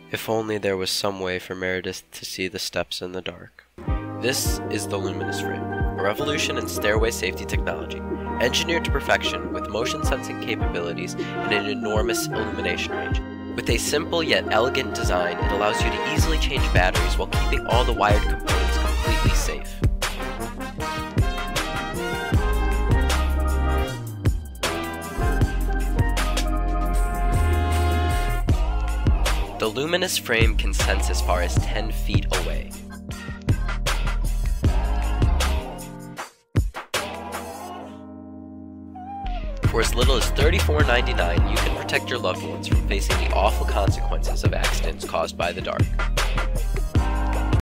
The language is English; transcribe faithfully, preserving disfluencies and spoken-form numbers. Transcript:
If only there was some way for Meredith to see the steps in the dark. This is the Luminus frame, a revolution in stairway safety technology, engineered to perfection with motion sensing capabilities and an enormous illumination range. With a simple yet elegant design, it allows you to easily change batteries while keeping all the wired components completely safe. The Luminus frame can sense as far as ten feet away. For as little as thirty-four ninety-nine, you can protect your loved ones from facing the awful consequences of accidents caused by the dark.